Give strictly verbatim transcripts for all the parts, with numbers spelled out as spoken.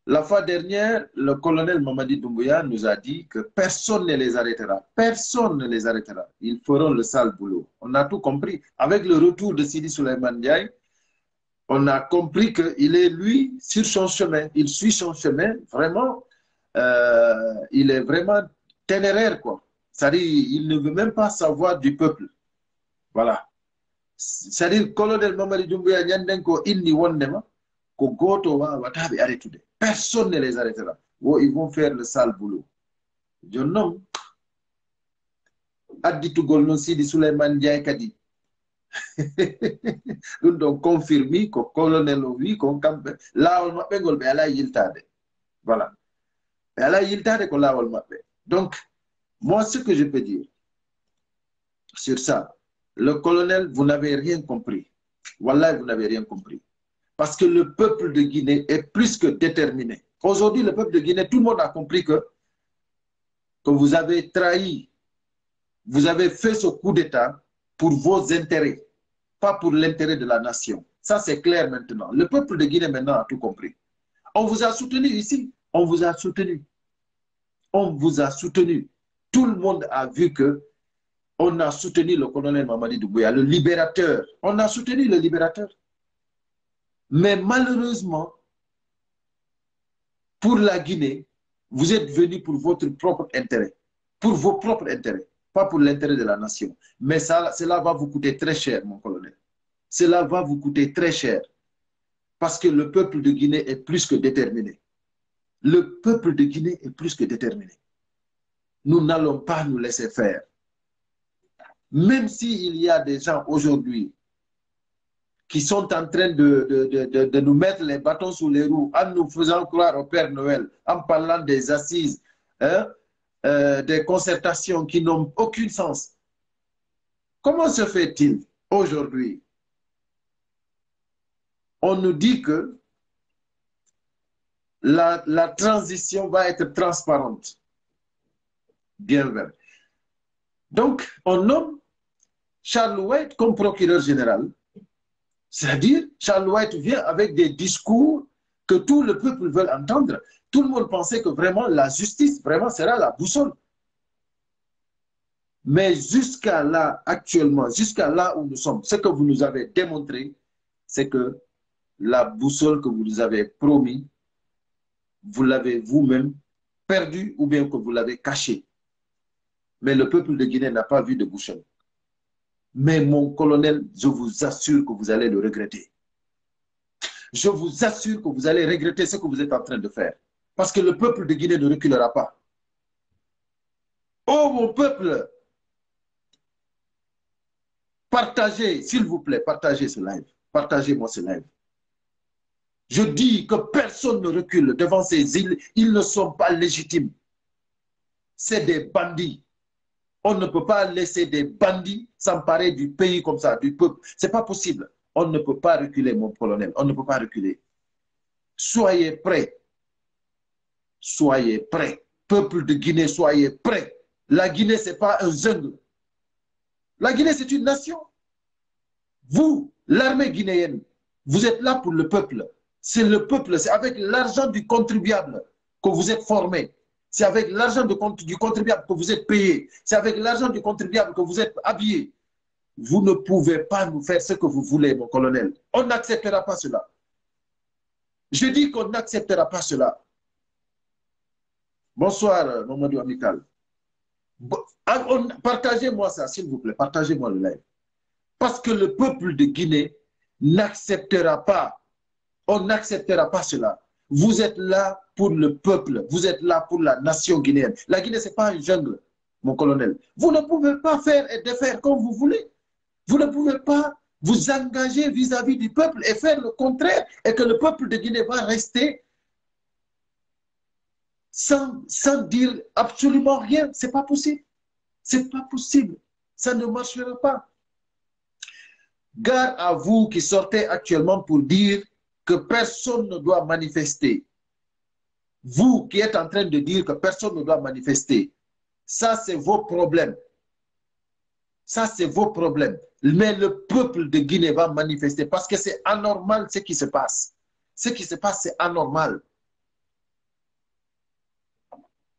La fois dernière, le colonel Mamadi Doumbouya nous a dit que personne ne les arrêtera. Personne ne les arrêtera. Ils feront le sale boulot. On a tout compris. Avec le retour de Sidi Souleymane Ndiaye, on a compris qu'il est, lui, sur son chemin. Il suit son chemin. Vraiment, euh, il est vraiment ténéraire, quoi. C'est-à-dire, il ne veut même pas savoir du peuple. Voilà. C'est-à-dire, le colonel Mamadi Doumbouya, Nyandenko, inni wondema, ko goto wa watabe arrêtude. Personne ne les arrêtera. Oh, ils vont faire le sale boulot. Je nomme Additou Golno Sidi Souleymane Ndiaye Kadi. Nous donc confirmé que le colonel oui, qu'on campe. Là, on m'a fait golbe à la yiltade. Voilà. Et à la yiltade, qu'on l'a on m'a fait. Donc, moi, ce que je peux dire sur ça, le colonel, vous n'avez rien compris. Wallah, vous n'avez rien compris. Parce que le peuple de Guinée est plus que déterminé. Aujourd'hui, le peuple de Guinée, tout le monde a compris que, que vous avez trahi, vous avez fait ce coup d'État pour vos intérêts, pas pour l'intérêt de la nation. Ça, c'est clair maintenant. Le peuple de Guinée maintenant a tout compris. On vous a soutenu ici, on vous a soutenu. On vous a soutenu. Tout le monde a vu que on a soutenu le colonel Mamadi Doumbouya, le libérateur. On a soutenu le libérateur. Mais malheureusement, pour la Guinée, vous êtes venus pour votre propre intérêt, pour vos propres intérêts, pas pour l'intérêt de la nation. Mais ça, cela va vous coûter très cher, mon colonel. Cela va vous coûter très cher. Parce que le peuple de Guinée est plus que déterminé. Le peuple de Guinée est plus que déterminé. Nous n'allons pas nous laisser faire. Même s'il y a des gens aujourd'hui qui sont en train de, de, de, de, de nous mettre les bâtons sous les roues en nous faisant croire au Père Noël, en parlant des assises, hein, euh, des concertations qui n'ont aucun sens. Comment se fait-il aujourd'hui? On nous dit que la, la transition va être transparente. Bien vrai. Donc, on nomme Charles White comme procureur général. C'est-à-dire, Charles White vient avec des discours que tout le peuple veut entendre. Tout le monde pensait que vraiment la justice vraiment sera la boussole. Mais jusqu'à là, actuellement, jusqu'à là où nous sommes, ce que vous nous avez démontré, c'est que la boussole que vous nous avez promis, vous l'avez vous-même perdue ou bien que vous l'avez cachée. Mais le peuple de Guinée n'a pas vu de boussole. Mais mon colonel, je vous assure que vous allez le regretter. Je vous assure que vous allez regretter ce que vous êtes en train de faire. Parce que le peuple de Guinée ne reculera pas. Oh mon peuple, partagez, s'il vous plaît, partagez ce live. Partagez-moi ce live. Je dis que personne ne recule devant ces îles. Ils ne sont pas légitimes. C'est des bandits. On ne peut pas laisser des bandits s'emparer du pays comme ça, du peuple. Ce n'est pas possible. On ne peut pas reculer, mon colonel. On ne peut pas reculer. Soyez prêts. Soyez prêts. Peuple de Guinée, soyez prêts. La Guinée, ce n'est pas un jungle. La Guinée, c'est une nation. Vous, l'armée guinéenne, vous êtes là pour le peuple. C'est le peuple, c'est avec l'argent du contribuable que vous êtes formés. C'est avec l'argent du contribuable que vous êtes payé. C'est avec l'argent du contribuable que vous êtes habillé. Vous ne pouvez pas nous faire ce que vous voulez, mon colonel. On n'acceptera pas cela. Je dis qu'on n'acceptera pas cela. Bonsoir, Mamadou Amical. Partagez-moi ça, s'il vous plaît. Partagez-moi le live. Parce que le peuple de Guinée n'acceptera pas. On n'acceptera pas cela. Vous êtes là pour le peuple. Vous êtes là pour la nation guinéenne. La Guinée, ce n'est pas une jungle, mon colonel. Vous ne pouvez pas faire et défaire comme vous voulez. Vous ne pouvez pas vous engager vis-à-vis du peuple et faire le contraire et que le peuple de Guinée va rester sans, sans dire absolument rien. Ce n'est pas possible. Ce n'est pas possible. Ça ne marchera pas. Gare à vous qui sortez actuellement pour dire que personne ne doit manifester. Vous qui êtes en train de dire que personne ne doit manifester, ça c'est vos problèmes. Ça c'est vos problèmes. Mais le peuple de Guinée va manifester parce que c'est anormal ce qui se passe. Ce qui se passe, c'est anormal.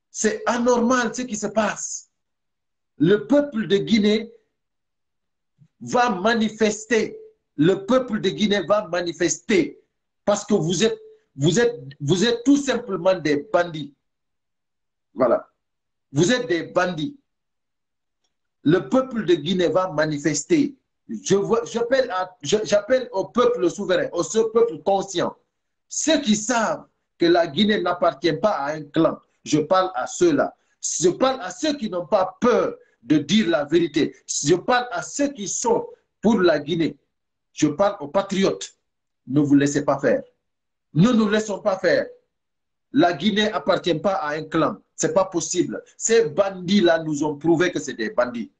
C'est anormal ce qui se passe. Le peuple de Guinée va manifester. Le peuple de Guinée va manifester. Parce que vous êtes, vous êtes, vous êtes tout simplement des bandits. Voilà. Vous êtes des bandits. Le peuple de Guinée va manifester. J'appelle au peuple souverain, au peuple conscient. Ceux qui savent que la Guinée n'appartient pas à un clan, je parle à ceux-là. Je parle à ceux qui n'ont pas peur de dire la vérité. Je parle à ceux qui sont pour la Guinée. Je parle aux patriotes. Ne vous laissez pas faire. Ne nous laissons pas faire. La Guinée n'appartient pas à un clan. Ce n'est pas possible. Ces bandits-là nous ont prouvé que c'est des bandits.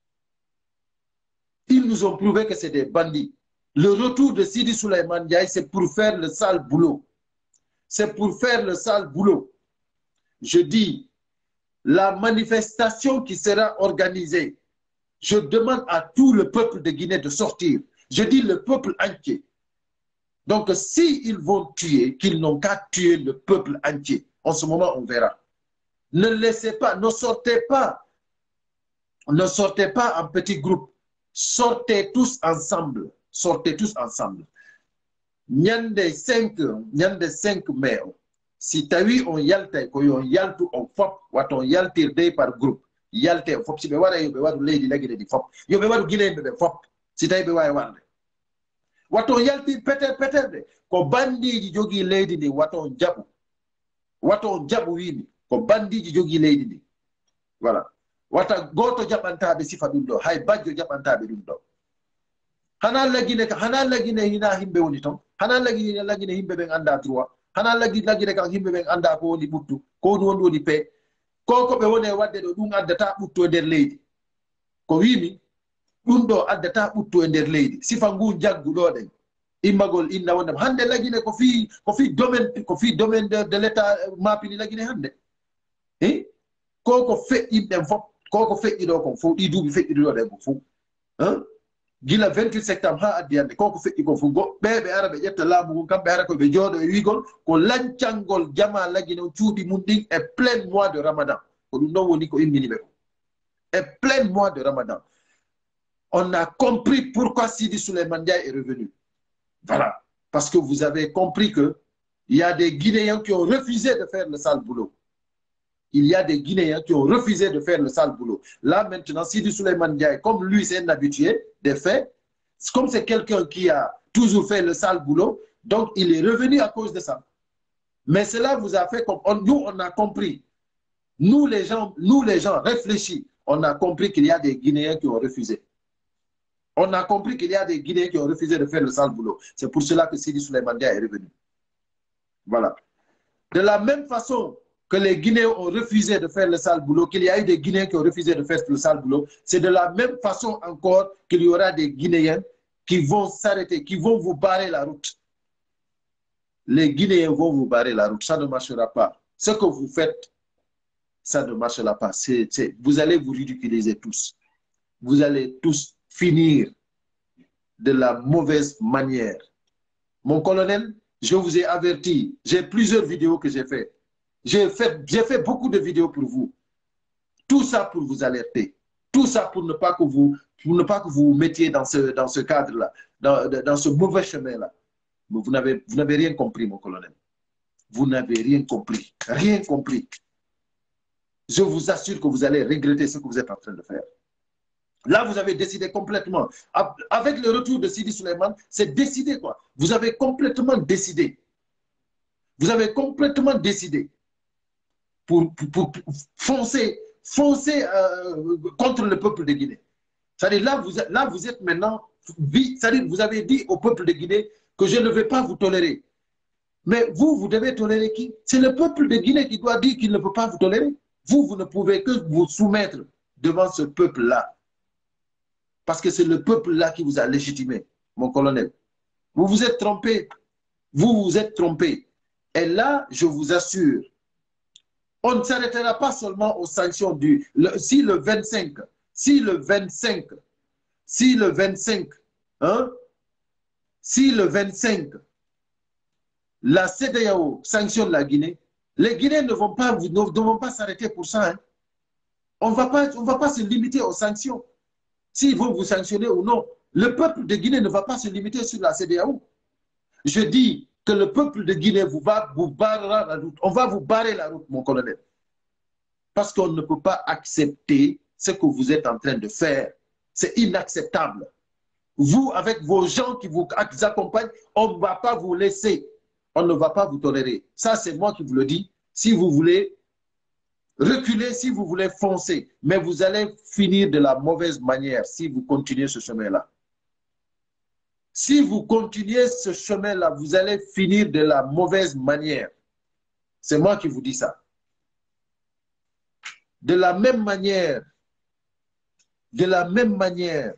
Ils nous ont prouvé que c'est des bandits. Le retour de Sidi Souleymane Ndiaye, c'est pour faire le sale boulot. C'est pour faire le sale boulot. Je dis, la manifestation qui sera organisée, je demande à tout le peuple de Guinée de sortir. Je dis le peuple entier. Donc, s'ils vont tuer, qu'ils n'ont qu'à tuer le peuple entier. En ce moment, on verra. Ne laissez pas, ne sortez pas, ne sortez pas en petits groupes. Sortez tous ensemble. Sortez tous ensemble. Nyande cinq, nyande cinq mai. Si tawi on yalte, ko yon yaltu on fop, wat on yaltir day par groupe. Yalte on fop, si be wara yo be wadu lady lagi di fop. Yo be wadu gine be fop. Si tawi be waya wande. Wat on yaltir peter peter de. Ko bandi di jogi lady di wat on jabu. Wat on jabu wini. Ko bandi di jogi lady di. Voilà. Wata goto jabantabe sifa dum do. Hay badjo jabantabe dum do. Hana lagine hana lagine hina himbe woni ton. Hana lagine lagine himbe ben anda droit. Hana lagi lagine kan himbe ben anda ko woni buttu. Ko woni woni pe. Ko ko be woni wadde do dum addata butto e der leydi. Ko wimi dum do addata butto e der leydi. Sifa ngu jaggu do den. Immagol inna wondam hande lagine ko fi ko fi domaine ko fi domaine de, de l'état mapini lagine hande. Eh? Ko ko feƴƴi den fop ko ko feƴƴi do ko fo di dubi feƴƴi do den ko fo. Hein? Gila vingt-huit septembre ha addi hande koko feƴƴi ko fu go ɓeɓe ara ɓe ƴetta laamu ngun kamɓe ara koɓe jooɗo e wigol ko lancangol jama laggi non cuuɗi mum ɗin e plein mois de ramadan ko ɗum ɗon woni ko immini ɓe ko e plein mois de ramadan on a compris pourquoi Sidi Souleymane Ndiaye est revenu. Voilà, parce que vous avez compris que il y a des Guinéens qui ont refusé de faire le sale boulot. Il y a des Guinéens qui ont refusé de faire le sale boulot. Là, maintenant, Sidi Souleymane Ndiaye, comme lui, c'est un habitué des faits, comme c'est quelqu'un qui a toujours fait le sale boulot, donc il est revenu à cause de ça. Mais cela vous a fait comme... On, nous, on a compris. Nous, les gens, nous, les gens réfléchis, on a compris qu'il y a des Guinéens qui ont refusé. On a compris qu'il y a des Guinéens qui ont refusé de faire le sale boulot. C'est pour cela que Sidi Souleymane Ndiaye est revenu. Voilà. De la même façon que les Guinéens ont refusé de faire le sale boulot, qu'il y a eu des Guinéens qui ont refusé de faire le sale boulot, c'est de la même façon encore qu'il y aura des Guinéens qui vont s'arrêter, qui vont vous barrer la route. Les Guinéens vont vous barrer la route, ça ne marchera pas. Ce que vous faites, ça ne marchera pas. C'est, c'est, vous allez vous ridiculiser tous. Vous allez tous finir de la mauvaise manière. Mon colonel, je vous ai averti, j'ai plusieurs vidéos que j'ai faites. J'ai fait, j'ai fait beaucoup de vidéos pour vous. Tout ça pour vous alerter. Tout ça pour ne pas que vous, pour ne pas que vous vous mettiez dans ce, dans ce cadre-là, dans, dans ce mauvais chemin-là. Mais vous n'avez, vous n'avez rien compris, mon colonel. Vous n'avez rien compris. Rien compris. Je vous assure que vous allez regretter ce que vous êtes en train de faire. Là, vous avez décidé complètement. Avec le retour de Sidi Souleymane, c'est décidé, quoi. Vous avez complètement décidé. Vous avez complètement décidé. Pour, pour, pour foncer, foncer euh, contre le peuple de Guinée. C'est-à-dire là vous, là, vous êtes maintenant, c'est-à-dire vous avez dit au peuple de Guinée que je ne vais pas vous tolérer. Mais vous, vous devez tolérer qui? C'est le peuple de Guinée qui doit dire qu'il ne peut pas vous tolérer. Vous, vous ne pouvez que vous soumettre devant ce peuple-là. Parce que c'est le peuple-là qui vous a légitimé, mon colonel. Vous vous êtes trompé. Vous vous êtes trompé. Et là, je vous assure, on ne s'arrêtera pas seulement aux sanctions du... Le, si le vingt-cinq, si le vingt-cinq, si le vingt-cinq, hein, si le vingt-cinq, la C E D E A O sanctionne la Guinée, Les Guinéens ne vont pas, ne, ne vont pas s'arrêter pour ça. Hein. On ne va pas, on va pas se limiter aux sanctions. S'ils vont vous sanctionner ou non, le peuple de Guinée ne va pas se limiter sur la C D A O. Je dis que le peuple de Guinée vous, va, vous barrera la route. On va vous barrer la route, mon colonel. Parce qu'on ne peut pas accepter ce que vous êtes en train de faire. C'est inacceptable. Vous, avec vos gens qui vous accompagnent, on ne va pas vous laisser. On ne va pas vous tolérer. Ça, c'est moi qui vous le dis. Si vous voulez reculer, si vous voulez foncer, mais vous allez finir de la mauvaise manière si vous continuez ce chemin-là. Si vous continuez ce chemin-là, vous allez finir de la mauvaise manière. C'est moi qui vous dis ça. De la même manière, de la même manière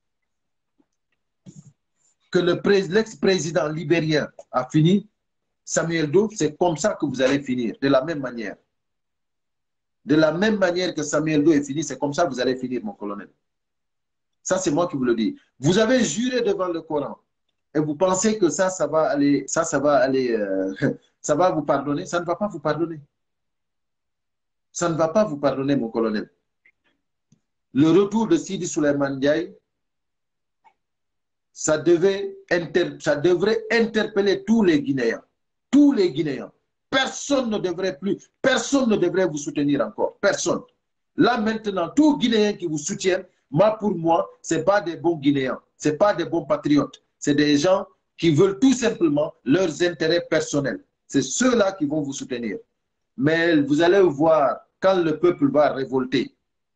que l'ex-président libérien a fini, Samuel Doe, c'est comme ça que vous allez finir, de la même manière. De la même manière que Samuel Doe est fini, c'est comme ça que vous allez finir, mon colonel. Ça, c'est moi qui vous le dis. Vous avez juré devant le Coran et vous pensez que ça, ça va aller, ça, ça va aller, euh, ça va vous pardonner. Ça ne va pas vous pardonner. Ça ne va pas vous pardonner, mon colonel. Le retour de Sidi Souleymane Ndiaye, ça, devait inter... ça devrait interpeller tous les Guinéens. Tous les Guinéens. Personne ne devrait plus, personne ne devrait vous soutenir encore. Personne. Là maintenant, tous Guinéens qui vous soutiennent, moi pour moi, ce n'est pas des bons Guinéens. Ce n'est pas des bons patriotes. C'est des gens qui veulent tout simplement leurs intérêts personnels. C'est ceux-là qui vont vous soutenir. Mais vous allez voir, quand le peuple va révolter,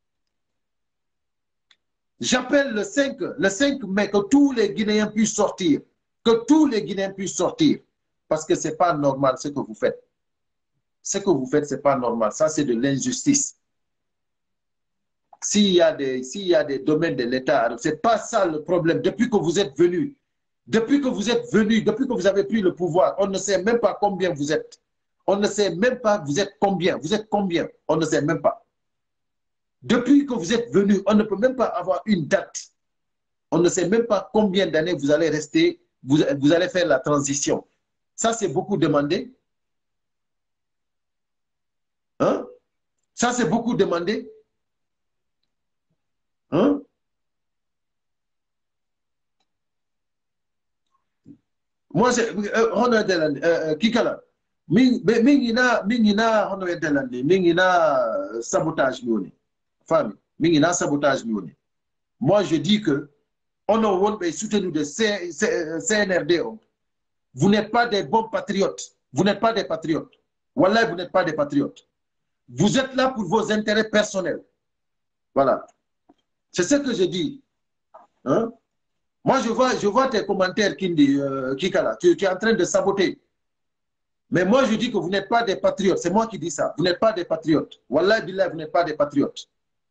j'appelle le cinq, le cinq mai que tous les Guinéens puissent sortir. Que tous les Guinéens puissent sortir. Parce que ce n'est pas normal ce que vous faites. Ce que vous faites, ce n'est pas normal. Ça, c'est de l'injustice. S'il y a des, s'il y a des domaines de l'État, ce n'est pas ça le problème. Depuis que vous êtes venus, depuis que vous êtes venus, depuis que vous avez pris le pouvoir, on ne sait même pas combien vous êtes. On ne sait même pas vous êtes combien. Vous êtes combien? On ne sait même pas. Depuis que vous êtes venus, on ne peut même pas avoir une date. On ne sait même pas combien d'années vous allez rester, vous, vous allez faire la transition. Ça, c'est beaucoup demandé. Hein? Ça, c'est beaucoup demandé. Hein? Moi, c'est... Euh, Kikala. Mingina, mingina, on est delande. Mingina sabotage mioni. Femme, mingina sabotage mioni. Moi, je dis que on a oublié soutenir de C N R D. Vous n'êtes pas des bons patriotes. Vous n'êtes pas des patriotes. Wallah, vous n'êtes pas des patriotes. Vous êtes là pour vos intérêts personnels. Voilà. C'est ce que je dis. Hein? Moi, je vois, je vois tes commentaires, Kindi, euh, Kikala. Tu, tu es en train de saboter. Mais moi, je dis que vous n'êtes pas des patriotes. C'est moi qui dis ça. Vous n'êtes pas des patriotes. Wallah, billah, vous n'êtes pas des patriotes.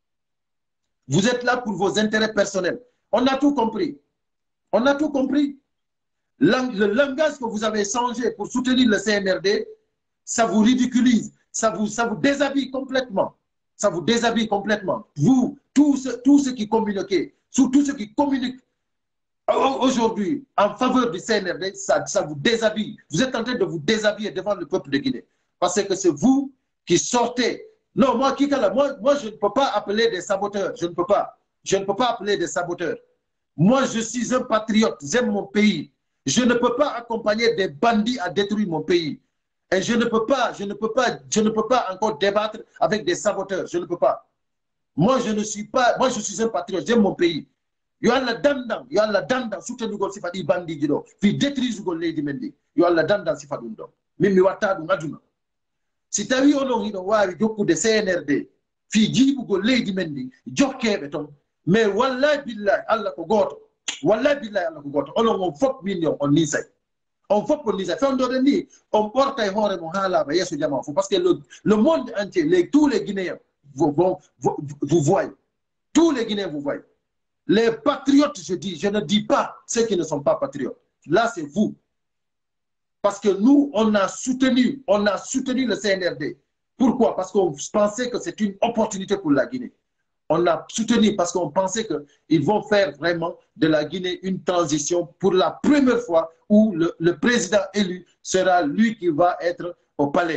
Vous êtes là pour vos intérêts personnels. On a tout compris. On a tout compris. Le langage que vous avez changé pour soutenir le C N R D, ça vous ridiculise, ça vous, ça vous déshabille complètement. Ça vous déshabille complètement. Vous, tous ceux, tous ceux qui communiquent, tous ceux qui communiquent aujourd'hui en faveur du C N R D, ça, ça vous déshabille. Vous êtes en train de vous déshabiller devant le peuple de Guinée. Parce que c'est vous qui sortez. Non, moi, Kikala, moi, moi, je ne peux pas appeler des saboteurs. Je ne peux pas. Je ne peux pas appeler des saboteurs. Moi, je suis un patriote. J'aime mon pays. Je ne peux pas accompagner des bandits à détruire mon pays. Et je ne peux pas, je ne peux pas, je ne peux pas encore débattre avec des saboteurs. Je ne peux pas. Moi, je ne suis pas, moi, je suis un patriote. J'aime mon pays. Il y a la dandang, il y a la dandang, soutenir le sifadi bandi gido, fi détruire le lady mendi. Il y a la dandang sifadundo. Mimi wata du ngaduna. Si tu as vu on a wari joku de C N R D, fi jibu go lady mendi, jokke beton. Mais wallahi billahi Allah ko goto. Wallahi billahi Allah ko goto. On on fop million on nisay. On fop on nisay. Fait on donne ni on porte ay hore mo hala ba yesu jama parce que le, le monde entier, les, tous les Guinéens vous, vous, vous, vous voyez. Tous les Guinéens vous voyez. Les patriotes, je dis, je ne dis pas ceux qui ne sont pas patriotes. Là, c'est vous. Parce que nous, on a soutenu, on a soutenu le C N R D. Pourquoi? Parce qu'on pensait que c'est une opportunité pour la Guinée. On a soutenu parce qu'on pensait qu'ils vont faire vraiment de la Guinée une transition pour la première fois où le, le président élu sera lui qui va être au palais.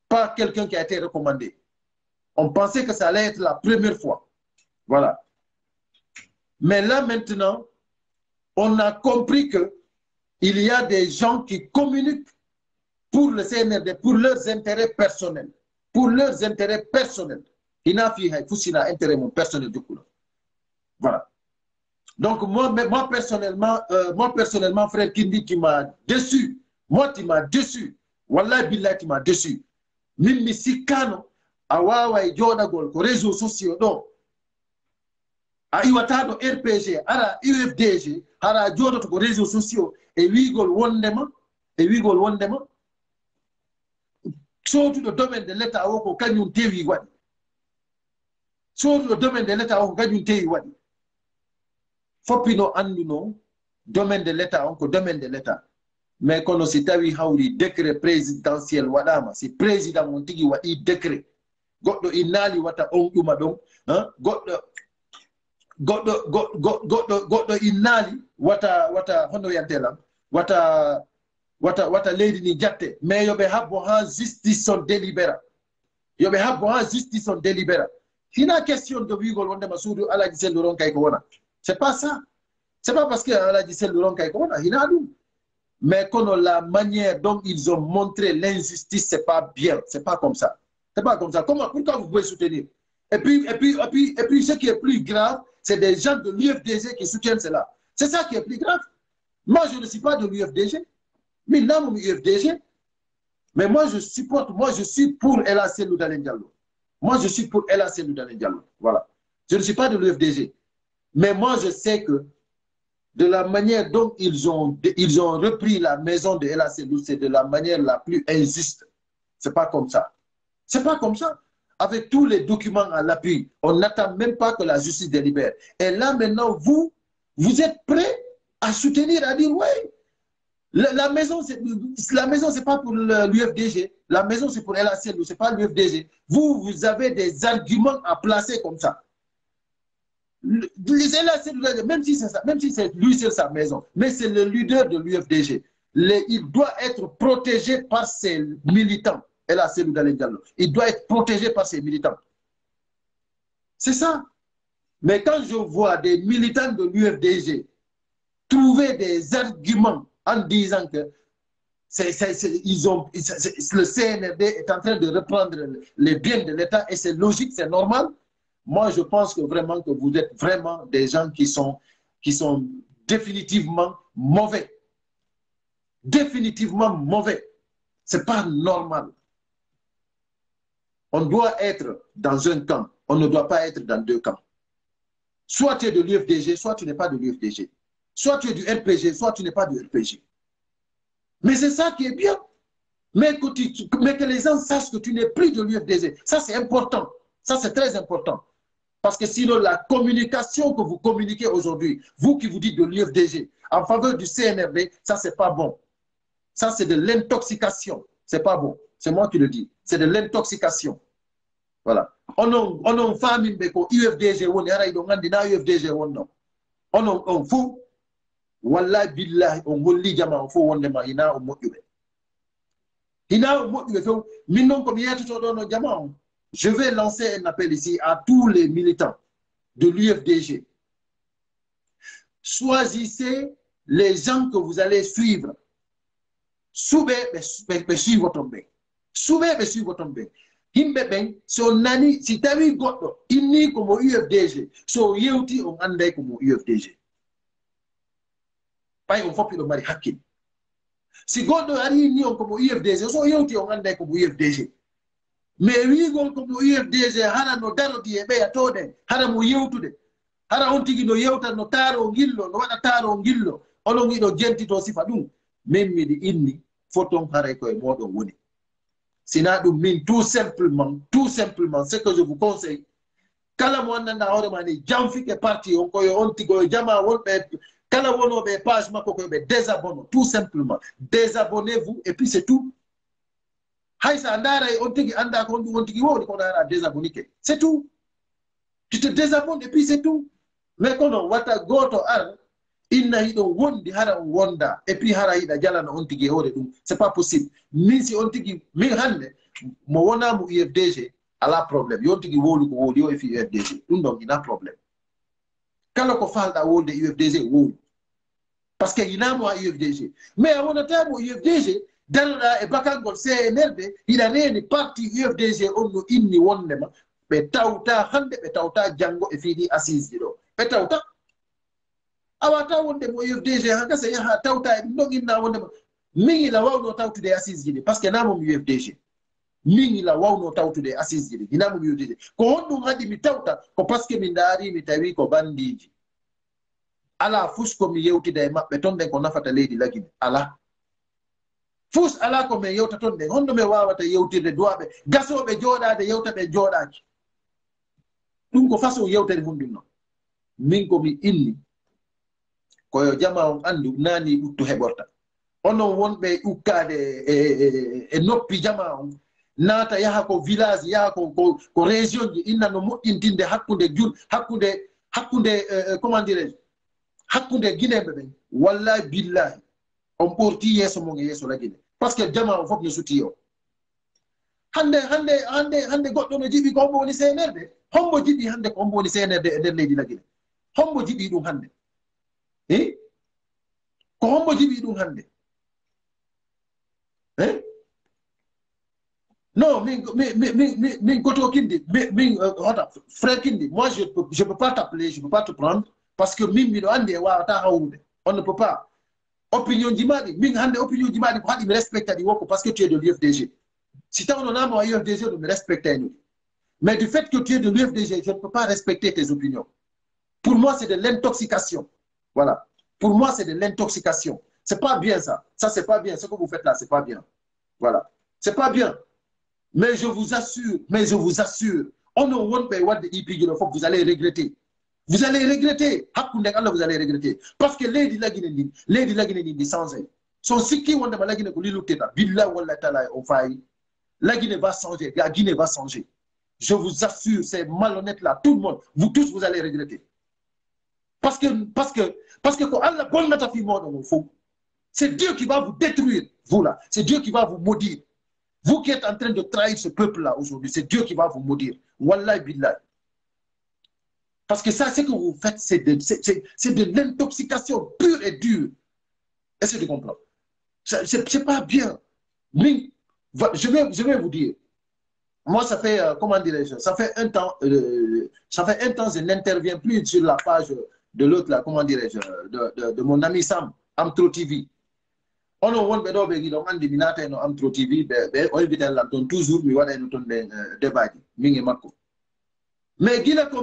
par quelqu'un qui a été recommandé. On pensait que ça allait être la première fois. Voilà. Mais là, maintenant, on a compris qu'il y a des gens qui communiquent pour le C N R D, pour leurs intérêts personnels. Pour leurs intérêts personnels. Il n'a pas intérêt mon personnel du coup. Voilà. Donc, moi, moi personnellement, euh, moi, personnellement, frère Kindi, qui m'a déçu. Moi, tu m'as déçu. Wallah, billah, tu m'as déçu. Mimi Sikano, Awawa et Jodagol, les réseaux sociaux, non. A Iwatado R P G, Ara U F D G, Ara Jodo to réseaux sociaux, et Wigol Wondema, et Wigol Wondema. Surtout le domaine de l'État, au Kanyun Tewi Wadi. Surtout le domaine de l'État, au Kanyun Tewi Wadi. Fopino Anduno, domaine de l'État, encore domaine de l'État. Mais quand on s'est vu hauri décret présidentiel wadama, c'est président Montigi wadi décret. Goddo inali wata on yuma don, hein? Goddo goddo goddo goddo inali wata wata hono yantela, wata wata wata lady ni jatte, mais yobe habbo ha justice on délibéra. Yobe habbo ha justice on délibéra. Hina question de wigol wonde masudu ala gisel loron kay ko wona. C'est pas ça. C'est pas parce que ala gisel loron kay ko wona, hina dum. Mais quand la manière dont ils ont montré l'injustice, c'est pas bien. C'est pas comme ça. C'est pas comme ça. Comment, pourquoi vous pouvez soutenir? Et puis, et puis, et puis, et puis, ce qui est plus grave, c'est des gens de l'U F D G qui soutiennent cela. C'est ça qui est plus grave. Moi, je ne suis pas de l'U F D G. Mais là, mon U F D G. Mais moi, je supporte, moi, je suis pour El Hassan Loudalen Diallo. Moi, je suis pour El Hassan Loudalen Diallo. Voilà. Je ne suis pas de l'U F D G. Mais moi, je sais que de la manière dont ils ont, ils ont repris la maison de El Hassan, c'est de la manière la plus injuste. C'est pas comme ça. C'est pas comme ça. Avec tous les documents à l'appui, on n'attend même pas que la justice délibère. Et là, maintenant, vous, vous êtes prêts à soutenir, à dire, oui, la, la maison, c'est pas pour l'U F D G. La maison, c'est pour El Hassan, c'est pas l'U F D G. Vous, vous avez des arguments à placer comme ça. Même si c'est ça, même si c'est lui c'est sa maison, mais c'est le leader de l'U F D G. Les, il doit être protégé par ses militants. El Hassan Diallo. Il doit être protégé par ses militants. C'est ça. Mais quand je vois des militants de l'U F D G trouver des arguments en disant que c'est, c'est, c'est, ils ont, c'est, le C N R D est en train de reprendre les biens de l'État et c'est logique, c'est normal. Moi, je pense que vraiment que vous êtes vraiment des gens qui sont, qui sont définitivement mauvais. Définitivement mauvais. Ce n'est pas normal. On doit être dans un camp. On ne doit pas être dans deux camps. Soit tu es de l'U F D G, soit tu n'es pas de l'U F D G. Soit tu es du R P G, soit tu n'es pas du R P G. Mais c'est ça qui est bien. Mais que, tu, mais que les gens sachent que tu n'es plus de l'U F D G. Ça, c'est important. Ça, c'est très important. Parce que sinon, la communication que vous communiquez aujourd'hui, vous qui vous dites de l'U F D G, en faveur du C N R D, ça, c'est pas bon. Ça, c'est de l'intoxication. C'est pas bon. C'est moi qui le dis. C'est de l'intoxication. Voilà. On a une famille qui U F D G, on a U F D G, on a on fou. Wallah billah, on volli jama, on faut on ne ma ina on motive. Ina on motive. Minon comme hier tout dans jama. Je vais lancer un appel ici à tous les militants de l'U F D G. Choisissez les gens que vous allez suivre. Soubé, mais suivre votre tombé. Soubé, mais suivre votre tombé. Himbe ben, so nani, si tu as vu Goddo, inni comme U F D G, so yeuti on ande comme U F D G. Pas on faut plus le mari hakim. Si Goddo ari ni on comme U F D G, so yeuti on ande comme U F D G. Mais oui, comme U F D G, hara no daro di ebe ya tode, hara mo yeutude. Hara on tigi no yeuta no taro ngillo, no wada taro ngillo, ono ngido genti to sifa dum. Même mi di inni, photon hara ko e modo woni. Sinon, tout simplement, tout simplement, ce que je vous conseille, kala mo nanda hore mani jamfi ke parti on ko on tigo jama won be kala wono be page mako ko be désabonner, tout simplement. Désabonnez-vous et puis c'est tout. Haïsa andara on tigi anda ko on tigi woni ko dara désabonner. C'est tout. Tu te désabonnes et puis c'est tout. Mais quand on wata goto ar inna hido wondi hara wonda et puis hara ida jala no on tigi hore dum, c'est pas possible. Min si on tigi min hande mo wona mo U F D G ala problème yontigi wolu ko wodi o e fi U F D G ɗum ɗon ina problème kala ko falɗa wolde U F D G wolu parce que inamo a U F D G mais a wonatamo U F D G danoɗa e bakangol C N R D ina reeni parti U F D G on no inni wondema ɓe tawta hande ɓe tawta janngo e fiiɗi assise ji ɗo ɓe tawta a wata wonde mo U F D G ha gasa yaha tawta e ɗum ɗon inna wondema min ila wawno tawtude assise ji ɗi par ce que namom U F D G min ila wawno tawtude assise ji ɗi hinamom U F D G ko honɗum haɗi mi tawta ko par ce que mi ndaari mi tawi ko bandiji ala fus ko mi yewtida e maɓɓe ton ɗen ko nafata leydi lagine ala fus ala ko min yewta ton ɗen honno mi wawata yewtirde duwaɓe gasoɓe jooɗade yewta ɓe jooɗaki ɗum ko façon yewtere hunɗum noon min komi inni koyo jama on andu nani ɓuttu heɓorta onon wonɓe ukkade e noppi jama on naata yaha ko village yaha ko ko, ko région ji inna no moƴƴintinde hakkude jul hakkude hakkude uh, comment dirais je hakkude guineɓe ɓen wallahi billahi on ɓorti yeeso mon e yeeso la guine par ce que jama o fof no suti o hande hande hande hande goɗɗo no jiɓi ko hombo woni C N R D hombo jiɓi hande ko hombo woni C N R D e nder leydi la guine hombo jiɓi ɗum hande e ko hombo jiɓi ɗum hande eh non min min min min goto kindi min hota frère kindi moi je peux je peux pas t'appeler je peux pas te prendre parce que min miɗo andi e wawata hawrude on ne peut pas opinion ji maɗi min hande opinion ji maɗi ko haɗi mi respecte ɗi wokko parce que tu es de l'U F D G si tawno namo a U F D G ɗo mi respecte e ɗum mais du fait que tu es de l'U F D G je ne peux pas respecter tes opinions pour moi c'est de l'intoxication voilà pour moi c'est de l'intoxication c'est pas bien ça ça c'est pas bien ce que vous faites là c'est pas bien voilà c'est pas bien mais je vous assure mais je vous assure on ne won't pay what the E P G faut vous allez regretter vous allez regretter hakkunde Allah vous allez regretter parce que lady lagine ni lady lagine ni di changer son sikki wonde ma lagine ko li lutteta billahi wallahi taala on fayi lagine va changer la Guinée va changer je vous assure c'est malhonnête là tout le monde vous tous vous allez regretter parce que parce que parce que ko Allah bonnata fi modo fo c'est Dieu qui va vous détruire vous là c'est Dieu qui va vous maudire vous qui êtes en train de trahir ce peuple là aujourd'hui c'est Dieu qui va vous maudire wallahi billahi parce que ça, ce que vous faites, c'est de, de l'intoxication pure et dure. Est-ce que tu comprends? C'est pas bien. Mais je vais, je vais vous dire, moi, ça fait, euh, comment dirais-je, ça fait un temps, euh, ça fait un temps, je n'interviens plus sur la page de l'autre, là, comment dirais-je, de, de, de mon ami Sam, Amtro T V. On a un peu de temps, on a dit, on Amtro T V, on évite l'entendre toujours, mais on a un débat, Ming et Marco. Mais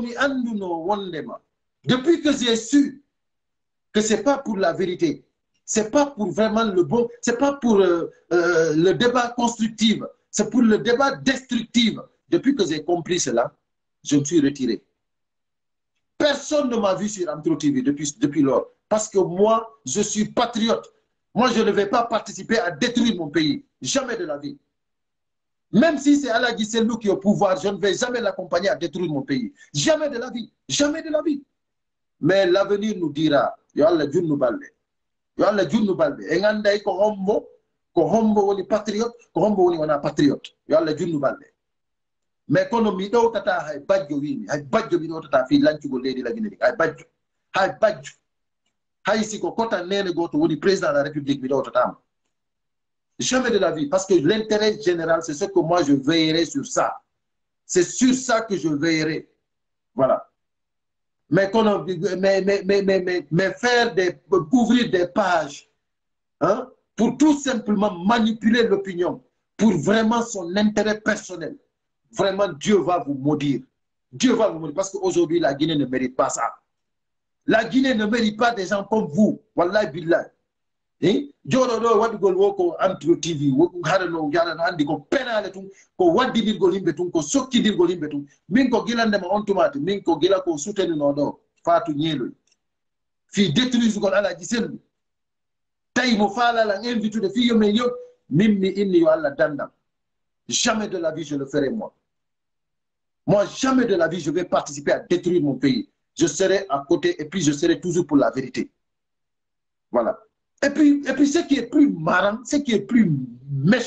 depuis que j'ai su que ce n'est pas pour la vérité, ce n'est pas pour vraiment le bon, ce n'est pas pour euh, euh, le débat constructif, c'est pour le débat destructif. Depuis que j'ai compris cela, je me suis retiré. Personne ne m'a vu sur Amtro T V depuis, depuis lors. Parce que moi, je suis patriote. Moi, je ne vais pas participer à détruire mon pays. Jamais de la vie. Même si c'est Allah Gisselou qui est au pouvoir, je ne vais jamais l'accompagner à détruire mon pays. Jamais de la vie. Jamais de la vie. Mais l'avenir nous dira, yo Allah junnu balde. Yo Allah junnu balde. E nganday ko hombo, ko hombo woni patriote, ko hombo woni wana patriote. Yo Allah junnu balde. Mais kono mi do tata hay badjo wimi, hay badjo mi do tata fi lancugo leydi la Guinée, hay badjo. Hay badjo. Hay si ko kota nene goto woni président de la République mi do tata. Jamais de la vie, parce que l'intérêt général, c'est ce que moi je veillerai sur ça. C'est sur ça que je veillerai. Voilà. Mais, mais, mais, mais, mais, mais faire des, ouvrir des pages hein, pour tout simplement manipuler l'opinion, pour vraiment son intérêt personnel, vraiment Dieu va vous maudire. Dieu va vous maudire, parce qu'aujourd'hui la Guinée ne mérite pas ça. La Guinée ne mérite pas des gens comme vous. Wallahi billahi. Jodo do wadugol woko Amtro T V woku harano yalla no andi ko penale tum ko waddidirgol himbe tum ko sokkidirgol himbe tum min ko gilande ma on tumati min ko gila ko soutenu no do fatu ñeeloy fi détruire gol ala ji selbu tay mo fala la invité de fi yo men yo mimmi inni yo alla dandam jamais de la vie je le ferai moi moi jamais de la vie je vais participer à détruire mon pays je serai à côté et puis je serai toujours pour la vérité voilà. Et puis, et puis ce qui est plus marrant, ce qui est plus méchant,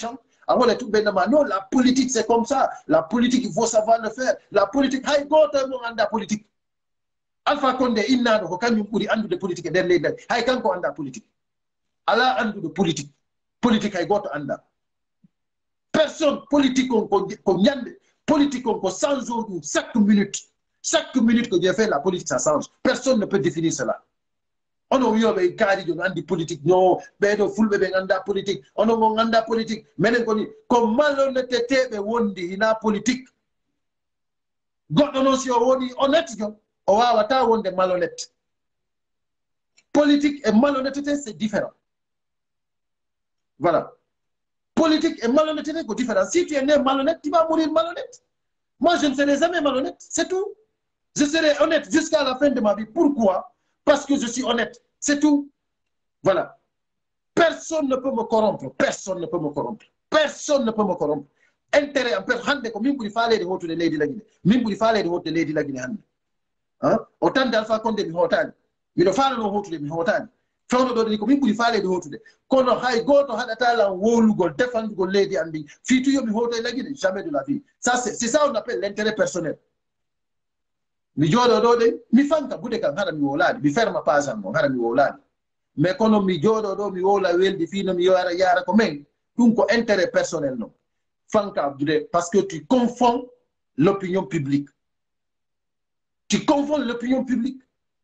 Alors, les tout non, la politique, c'est comme ça. La politique, il faut savoir le faire. La politique, hay goto mo anda politique. Alpha Condé, il n'a pas de politique. Hay kanko anda politique. Allah andu de politique. Politique, hay goto anda. Personne politique qu'on nyande. Politique qu'on change chaque minute. Chaque minute que Dieu fait, la politique, ça change. Personne ne peut définir cela. On a eu des cas de politique, non, mais de foule de politique, on a eu politique, mais comme malhonnêteté, mais on dit, il y a politique. God on aussi honnête, on va avoir des malhonnêtes. Politique et malhonnêteté, c'est différent. Voilà. Politique et malhonnêteté, c'est différent. Si tu es né malhonnête, tu vas mourir malhonnête. Moi, je ne serai jamais malhonnête, c'est tout. Je serai honnête jusqu'à la fin de ma vie. Pourquoi? Parce que je suis honnête. C'est tout. Voilà. Personne ne peut me corrompre. Personne ne peut me corrompre. Personne ne peut me corrompre. Intérêt en personne. Même pour faire les hautes de Lady Lagine. Même pour faire les hautes de Lady Lagine. Autant d'Alpha Condé de Mihotani. Il ne fait pas les hautes de Mihotani. Fawno ɗo ni ko min ɓuri faaleede hotude kono hay gooto haɗata lan wowlugol defandugol leydi an ndin fiitu yomi hoto e laguine jamais de la vie. Ça c'est ça on appelle l'intérêt personnel. Mi jooɗo ɗo ɗe mi fanka bude kam haɗa mi wowlaani mi ferma page an mo haɗa mi wowlaani mais kono mi jooɗo ɗo mi wowla weldi fino mi yara yara ko men ɗum ko intérêt personnel non fanka bude parce que tu confonds l'opinion publique. Tu confonds l'opinion publique.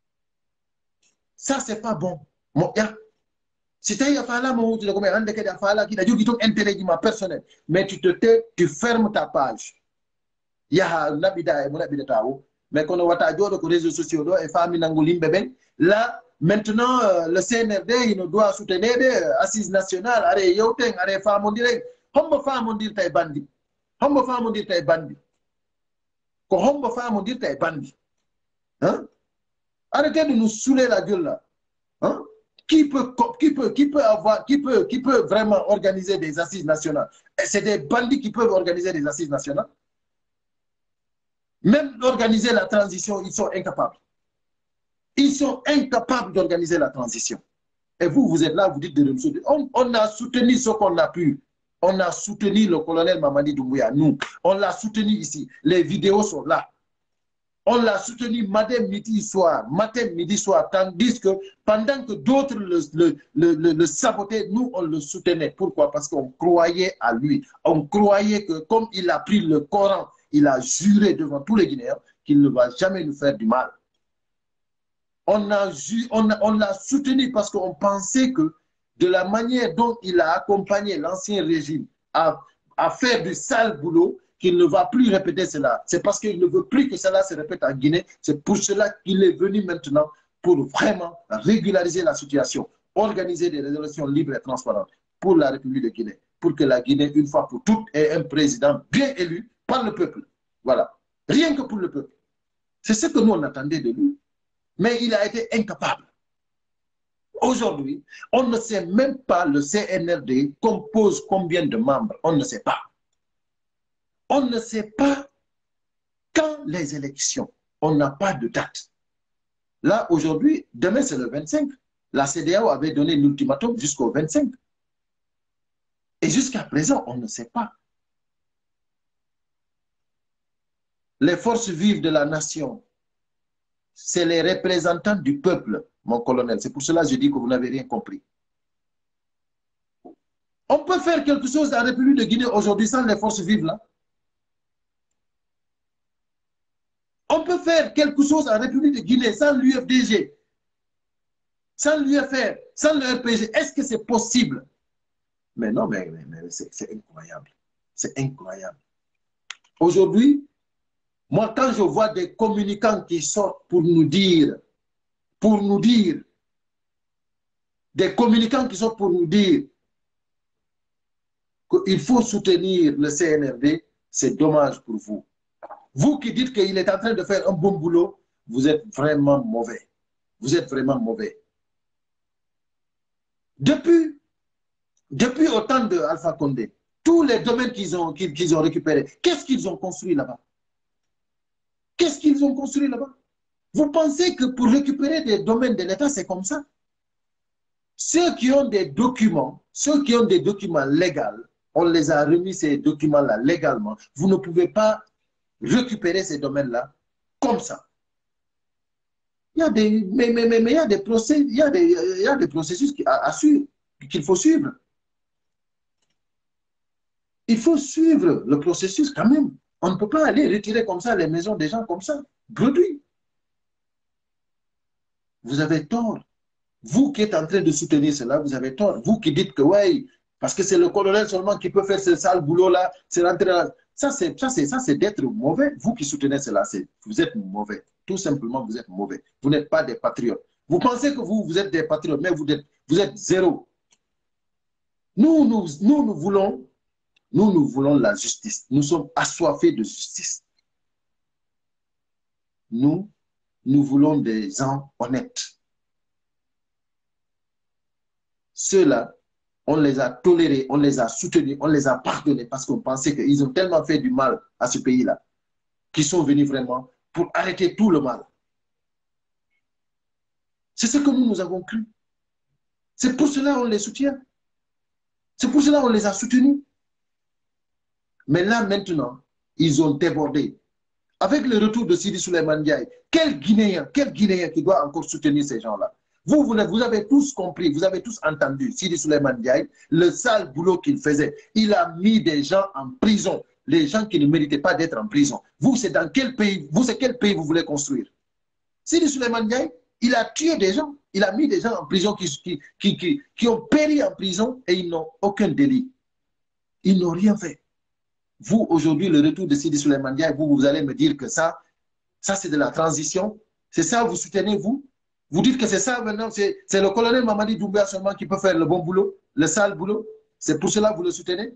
Ça c'est pas bon. Mo ya si tu as fait là mon tu le comme ande que tu as fait là qui a dit ton intérêt personnel mais tu te tais tu fermes ta page ya nabida e mo nabida tawo mais kono wata jodo ko réseaux sociaux do e fami nangolim beben là maintenant euh, le C N R D il doit soutenir des assises nationales are yewten are famondir hombo famondir tay bandi hombo famondir tay bandi ko hombo famondir tay bandi hein arrêtez de nous saouler la gueule là hein. Qui peut, qui, peut, qui, peut avoir, qui, peut, qui peut vraiment organiser des assises nationales? C'est des bandits qui peuvent organiser des assises nationales. Même organiser la transition, ils sont incapables. Ils sont incapables d'organiser la transition. Et vous, vous êtes là, vous dites de nous soutenir. On, on a soutenu ce qu'on a pu. On a soutenu le colonel Mamadi Doumbouya, nous. On l'a soutenu ici. Les vidéos sont là. On l'a soutenu matin, midi, soir, matin, midi, soir, tandis que pendant que d'autres le, le, le, le, le sabotaient, nous, on le soutenait. Pourquoi? Parce qu'on croyait à lui. On croyait que comme il a pris le Coran, il a juré devant tous les Guinéens qu'il ne va jamais nous faire du mal. On l'a on on l'a soutenu parce qu'on pensait que de la manière dont il a accompagné l'ancien régime à, à faire du sale boulot, qu'il ne va plus répéter cela. C'est parce qu'il ne veut plus que cela se répète en Guinée. C'est pour cela qu'il est venu maintenant pour vraiment régulariser la situation, organiser des élections libres et transparentes pour la République de Guinée, pour que la Guinée, une fois pour toutes, ait un président bien élu par le peuple. Voilà. Rien que pour le peuple. C'est ce que nous, on attendait de lui. Mais il a été incapable. Aujourd'hui, on ne sait même pas le C N R D compose combien de membres. On ne sait pas. On ne sait pas quand les élections. On n'a pas de date. Là, aujourd'hui, demain, c'est le vingt-cinq. La C D A O avait donné l'ultimatum jusqu'au vingt-cinq. Et jusqu'à présent, on ne sait pas. Les forces vives de la nation, c'est les représentants du peuple, mon colonel. C'est pour cela que je dis que vous n'avez rien compris. On peut faire quelque chose dans la République de Guinée aujourd'hui sans les forces vives là. On peut faire quelque chose en République de Guinée sans l'U F D G, sans l'U F R, sans le R P G. Est-ce que c'est possible? Mais non, mais, mais, mais c'est incroyable. C'est incroyable. Aujourd'hui, moi, quand je vois des communicants qui sortent pour nous dire, pour nous dire, des communicants qui sortent pour nous dire qu'il faut soutenir le C N R D, c'est dommage pour vous. Vous qui dites qu'il est en train de faire un bon boulot, vous êtes vraiment mauvais. Vous êtes vraiment mauvais. Depuis, depuis au temps de Alpha Condé, tous les domaines qu'ils ont, qu'ils, qu'ils ont récupérés, qu'est-ce qu'ils ont construit là-bas? Qu'est-ce qu'ils ont construit là-bas? Vous pensez que pour récupérer des domaines de l'État, c'est comme ça? Ceux qui ont des documents, ceux qui ont des documents légaux, On les a remis ces documents-là légalement. Vous ne pouvez pas récupérer ces domaines-là comme ça. Il y a des, mais, mais, mais, mais il y a des procès, il y a des, il y a des processus qui, à, à suivre, qu'il faut suivre. Il faut suivre le processus quand même. On ne peut pas aller retirer comme ça les maisons des gens comme ça. Bredouille. Vous avez tort. Vous qui êtes en train de soutenir cela, vous avez tort. Vous qui dites que oui, parce que c'est le colonel seulement qui peut faire ce sale boulot-là, c'est rentrer là. Ça, c'est ça, c'est ça, c'est d'être mauvais. Vous qui soutenez cela, c'est vous êtes mauvais. Tout simplement, vous êtes mauvais. Vous n'êtes pas des patriotes. Vous pensez que vous, vous êtes des patriotes, mais vous êtes, vous êtes zéro. Nous, nous, nous, nous voulons, nous, nous voulons la justice. Nous sommes assoiffés de justice. Nous, nous voulons des gens honnêtes. Ceux-là, on les a tolérés, on les a soutenus, on les a pardonnés parce qu'on pensait qu'ils ont tellement fait du mal à ce pays-là qu'ils sont venus vraiment pour arrêter tout le mal. C'est ce que nous, nous avons cru. C'est pour cela qu'on les soutient. C'est pour cela qu'on les a soutenus. Mais là, maintenant, ils ont débordé. Avec le retour de Sidi Souleymane Ndiaye, quel Guinéen, quel Guinéen qui doit encore soutenir ces gens-là? Vous, vous, vous avez tous compris, vous avez tous entendu Sidi Souleymane Ndiaye, le sale boulot qu'il faisait. Il a mis des gens en prison, les gens qui ne méritaient pas d'être en prison. Vous, c'est dans quel pays, vous, c'est quel pays vous voulez construire? Sidi Souleymane Ndiaye, il a tué des gens, il a mis des gens en prison qui, qui, qui, qui, qui ont péri en prison et ils n'ont aucun délit. Ils n'ont rien fait. Vous, aujourd'hui, le retour de Sidi Souleymane Ndiaye, vous, vous allez me dire que ça, ça c'est de la transition. C'est ça, vous soutenez, vous? Vous dites que c'est ça maintenant, c'est le colonel Mamadi Doumbouya seulement qui peut faire le bon boulot, le sale boulot. C'est pour cela que vous le soutenez?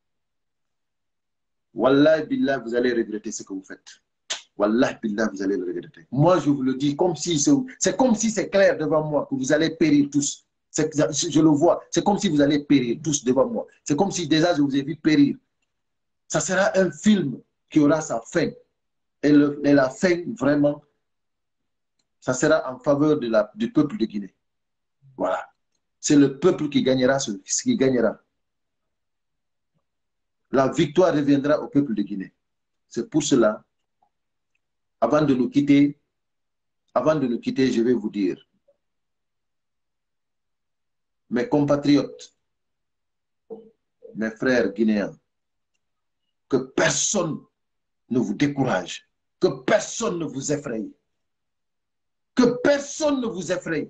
Wallah billah, vous allez regretter ce que vous faites. Wallah billah, vous allez le regretter. Moi, je vous le dis, comme si c'est comme si c'est clair devant moi que vous allez périr tous. Je le vois. C'est comme si vous allez périr tous devant moi. C'est comme si déjà je vous ai vu périr. Ça sera un film qui aura sa fin. Et, le, et la fin, vraiment, ça sera en faveur de la, du peuple de Guinée. Voilà. C'est le peuple qui gagnera ce, ce qui gagnera. La victoire reviendra au peuple de Guinée. C'est pour cela, avant de nous quitter, avant de nous quitter, je vais vous dire, mes compatriotes, mes frères guinéens, que personne ne vous décourage, que personne ne vous effraie, que personne ne vous effraie.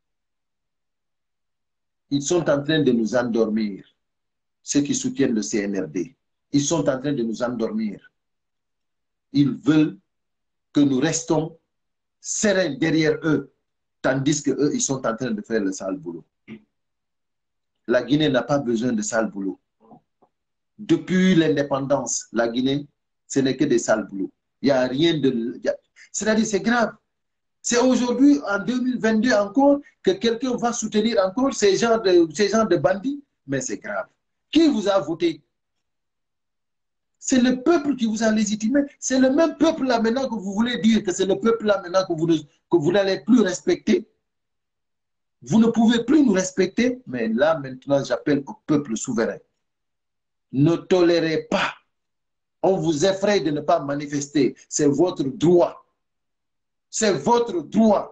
Ils sont en train de nous endormir, ceux qui soutiennent le C N R D. Ils sont en train de nous endormir. Ils veulent que nous restons sereins derrière eux, tandis qu'eux, ils sont en train de faire le sale boulot. La Guinée n'a pas besoin de sale boulot. Depuis l'indépendance, la Guinée, ce n'est que des sales boulots. Il n'y a rien de... C'est-à-dire, c'est grave. C'est aujourd'hui, en deux mille vingt-deux encore, que quelqu'un va soutenir encore ces genres de, ces genres de bandits. Mais c'est grave. Qui vous a voté? C'est le peuple qui vous a légitimé. C'est le même peuple là maintenant que vous voulez dire que c'est le peuple là maintenant que vous, que vous n'allez plus respecter. Vous ne pouvez plus nous respecter, mais là maintenant j'appelle au peuple souverain. Ne tolérez pas. On vous effraie de ne pas manifester. C'est votre droit. C'est votre droit.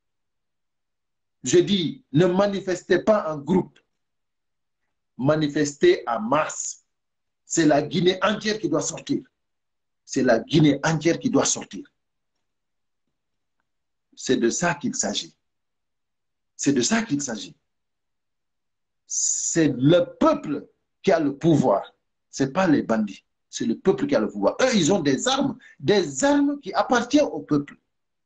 Je dis, ne manifestez pas en groupe. Manifestez en masse. C'est la Guinée entière qui doit sortir. C'est la Guinée entière qui doit sortir. C'est de ça qu'il s'agit. C'est de ça qu'il s'agit. C'est le peuple qui a le pouvoir. Ce n'est pas les bandits. C'est le peuple qui a le pouvoir. Eux, ils ont des armes. Des armes qui appartiennent au peuple.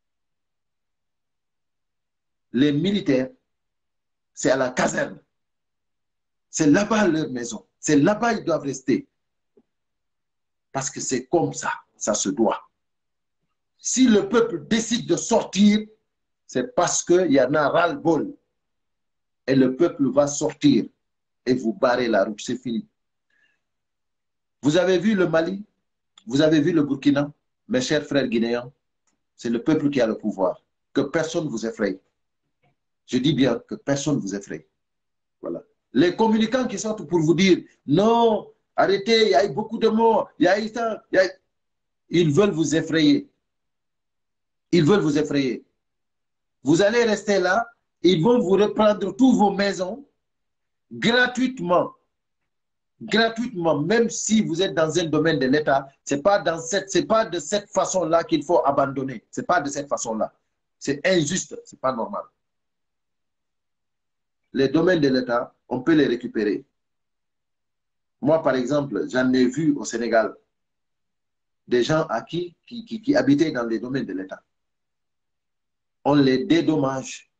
Les militaires, c'est à la caserne. C'est là-bas leur maison. C'est là-bas ils doivent rester. Parce que c'est comme ça, ça se doit. Si le peuple décide de sortir, c'est parce qu'il y en a ras-le-bol. Et le peuple va sortir et vous barrer la route, c'est fini. Vous avez vu le Mali, vous avez vu le Burkina, mes chers frères guinéens, c'est le peuple qui a le pouvoir. Que personne ne vous effraie. Je dis bien que personne ne vous effraie. Voilà. Les communicants qui sortent pour vous dire non, arrêtez, il y a eu beaucoup de morts, il y a eu ça, il y a eu... Ils veulent vous effrayer. Ils veulent vous effrayer. Vous allez rester là, ils vont vous reprendre toutes vos maisons gratuitement. Gratuitement, même si vous êtes dans un domaine de l'État, ce n'est pas, pas de cette façon-là qu'il faut abandonner. Ce n'est pas de cette façon-là. C'est injuste, ce n'est pas normal. Les domaines de l'État, on peut les récupérer. Moi, par exemple, j'en ai vu au Sénégal des gens à qui, qui, qui, qui habitaient dans les domaines de l'État. On les dédommage.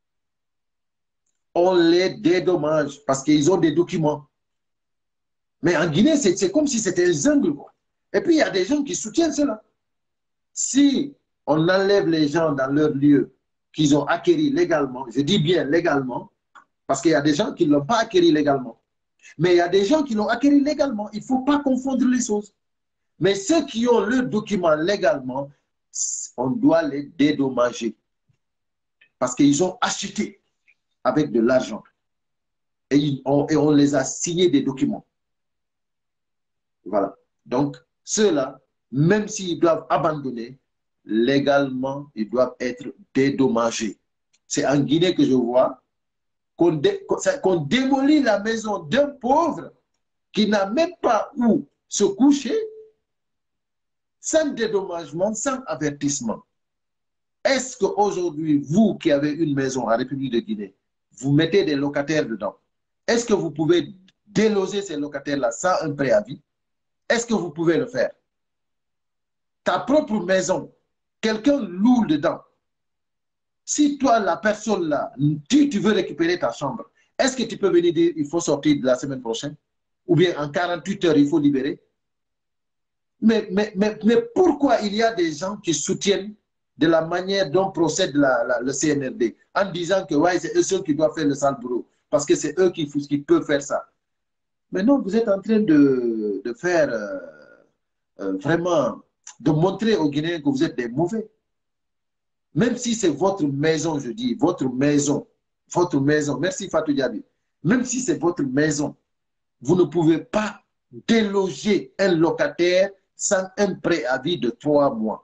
On les dédommage parce qu'ils ont des documents. Mais en Guinée, c'est comme si c'était un jungle. Et puis, il y a des gens qui soutiennent cela. Si on enlève les gens dans leur lieu qu'ils ont acquis légalement, je dis bien légalement, parce qu'il y a des gens qui ne l'ont pas acquis légalement. Mais il y a des gens qui l'ont acquis légalement. Il ne faut pas confondre les choses. Mais ceux qui ont leurs documents légalement, on doit les dédommager. Parce qu'ils ont acheté avec de l'argent. Et, et on les a signés des documents. Voilà. Donc, ceux-là, même s'ils doivent abandonner, légalement, ils doivent être dédommagés. C'est en Guinée que je vois qu'on dé, qu'on démolit la maison d'un pauvre qui n'a même pas où se coucher, sans dédommagement, sans avertissement. Est-ce qu'aujourd'hui, vous qui avez une maison en République de Guinée, vous mettez des locataires dedans? Est-ce que vous pouvez déloger ces locataires-là sans un préavis? Est-ce que vous pouvez le faire? Ta propre maison, quelqu'un loue dedans. Si toi, la personne là, tu, tu veux récupérer ta chambre, est-ce que tu peux venir dire il faut sortir de la semaine prochaine? Ou bien en quarante-huit heures, il faut libérer? Mais, mais, mais, mais pourquoi il y a des gens qui soutiennent de la manière dont procède la, la, le C N R D en disant que ouais, c'est eux ceux qui doivent faire le sale boulot parce que c'est eux qui, qui peuvent faire ça? Mais non, vous êtes en train de, de faire euh, euh, vraiment, de montrer aux Guinéens que vous êtes des mauvais. Même si c'est votre maison, je dis, votre maison, votre maison, merci Fatou Diaby, même si c'est votre maison, vous ne pouvez pas déloger un locataire sans un préavis de trois mois.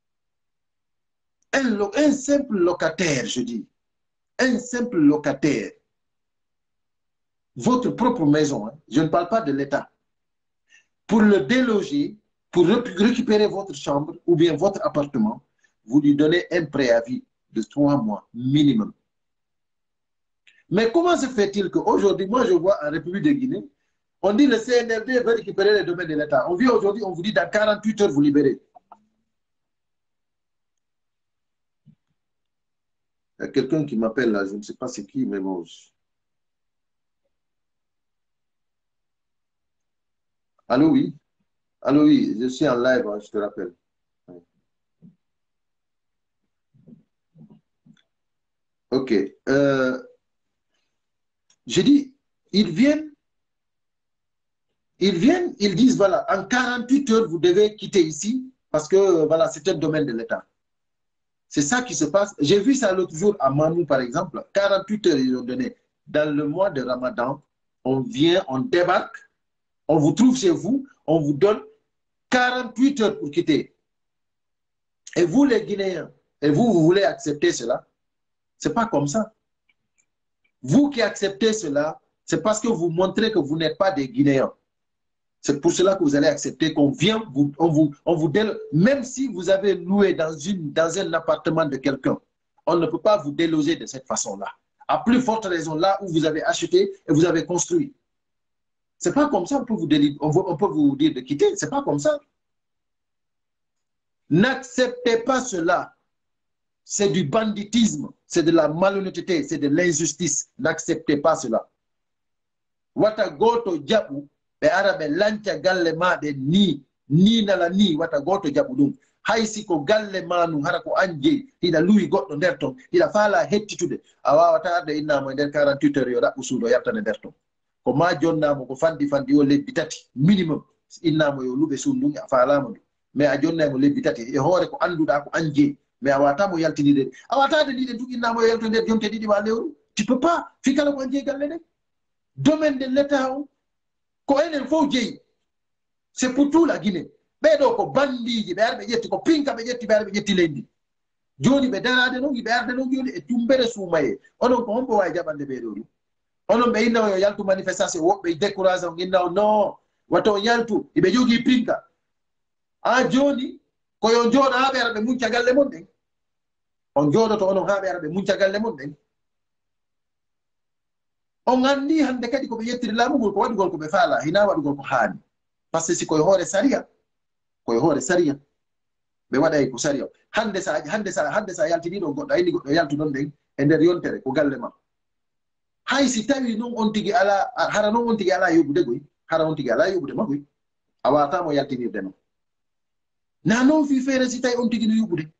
Un, un simple locataire, je dis, un simple locataire, votre propre maison, hein, je ne parle pas de l'État, pour le déloger, pour récupérer votre chambre ou bien votre appartement, vous lui donnez un préavis de trois mois minimum. Mais comment se fait-il qu'aujourd'hui, moi je vois en République de Guinée, on dit le C N R D veut récupérer les domaines de l'État. On vient aujourd'hui, on vous dit dans quarante-huit heures, vous libérez. Il y a quelqu'un qui m'appelle là, je ne sais pas c'est qui, mais bon. Allô, oui? Allô, oui, je suis en live, hein, je te rappelle. Ok. Euh, J'ai dit, ils viennent, ils viennent, ils disent, voilà, en quarante-huit heures, vous devez quitter ici parce que, voilà, c'est un domaine de l'État. C'est ça qui se passe. J'ai vu ça l'autre jour à Manou, par exemple. quarante-huit heures, ils ont donné. Dans le mois de Ramadan, on vient, on débarque, on vous trouve chez vous, on vous donne quarante-huit heures pour quitter. Et vous, les Guinéens, et vous, vous voulez accepter cela? Ce n'est pas comme ça. Vous qui acceptez cela, c'est parce que vous montrez que vous n'êtes pas des Guinéens. C'est pour cela que vous allez accepter qu'on vient, vous, on vous, on vous déloge. Même si vous avez loué dans, une, dans un appartement de quelqu'un, on ne peut pas vous déloger de cette façon-là. À plus forte raison, là où vous avez acheté et vous avez construit. Ce n'est pas comme ça qu'on peut vous, on, on peut vous dire de quitter. Ce n'est pas comme ça. N'acceptez pas cela. C'est du banditisme, c'est de la malhonnêteté, c'est de l'injustice. N'acceptez pas cela. Wata goto jabu, be arabe lancha galle ma de ni, ni nala ni wata goto jabu dum. Haisi ko galle manu harako anje, ida lui goto derton, ida fala hettitude. Awa wata arde inna mo der quarante-huit heures yoda usudo yartane derton. Ko ma jonna mo ko fandi fandi o lebbi tati minimum. Inna mo yo lube sundum afala mo. Mais a jonna mo lebbi tati e hore ko anduda ko anje. Mais awata mo yaltinide awata de dide duginna mo yaltonde jonte didi wa lewru tu peux pas fikala ko anje galle de domaine de l'État ko enen fof jeeyi c'est pour tout la Guinée ɓeɗo ko bandiji ɓe arɓe ƴetti ko pinka ɓe ƴetti ɓe arɓe ƴetti leydi joni ɓe darade noon yiɓe arde noon joni e tumbere suumaye onon ko hombo wawi jaɓande ɓeɗo ɗum onon ɓe inna o yo yaltu manifestation woɓɓe découragé on inna o non wato o yaltu eɓe jogui pinka a joni koyo jooɗo ha ɓe ara ɓe muñca galle mon ɗen on jooɗoto onon ha ɓe ara ɓe muñca galle mon ɗen on andi hande kadi koɓe yettiri laamugol ko waɗugol koɓe faala hina waɗugol ko haani par ce que si koye hoore saria koye hoore saria ɓe waɗay ko saria hande sa hande sa hande sa yaltiniɗo goɗɗo ayni goɗɗo yaltu ɗon ɗen e nder yontere ko galle ma hay si tawi noon on tigi ala hara noon on tigi ala yoɓude goy hara on tigi ala yoɓude magoy a watamo yaltinirde noon na noon fi feere si tawi on tigi no yoɓude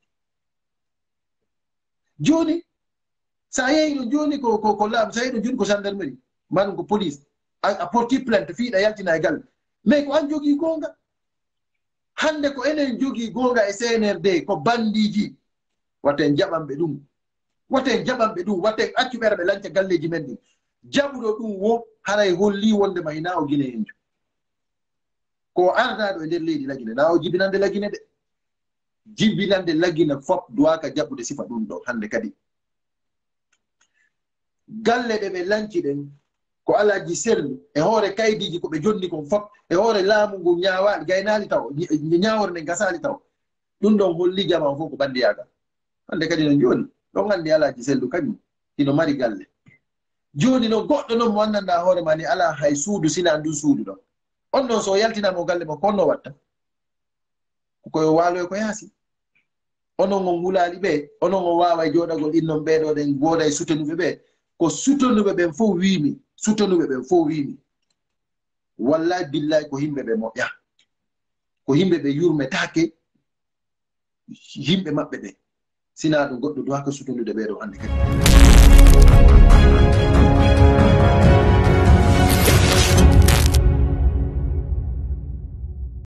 joni sa yehi ɗo joni ko ko ko laam sa yehi ɗo joni ko gendarmerie maɗum ko police a porti plainte fiiɗa yaltina e galle mais ko an jogii gonga hande ko enen jogii gonga e C N R D ko bandiji waten jaɓanɓe ɗum waten jaɓanɓe ɗum waten accu ɓere ɓe lanca galleji men ɗin jaɓuɗo ɗum wo haray holli wonde ma hina o Guinée en ju ko ardaɗo e nder leydi lagine na o jibinande lagine de jibinande lagine fof duwaka jaɓɓude sifa ɗum ɗo hande kadi galle ɗe ɓe lanci ɗen ko alaji serlu e hoore kaydiji ko ɓe jonni kon fof e hoore laamu ngu ñawaɗi gaynali taw ñawore nde gasali taw ɗum ɗon holli jama fof ko bandiyagal hande kadi no joni ɗon andi alaji sellu kañum ino mari galle joni no goɗɗo noon mo annanda hoore ma ni ala hay suudu sina ndu suudu ɗon on ɗon so yaltinamo galle mo konno watta koyo waalo e ko yaasi onon on wulali ɓe onon on wawa e joɗagol innon ɓeɗo ɗen gooda e sutenuɓe ɓe ko sutonuɓe ɓen fof wimi sutonuɓe ɓen fof wimi wallahi billahi ko yimɓe ɓe moƴƴa ko yimɓe ɓe yurmetake yimɓe maɓɓe ɓe sina ɗum goɗɗo duwaka sutonude ɓeɗo hande kadi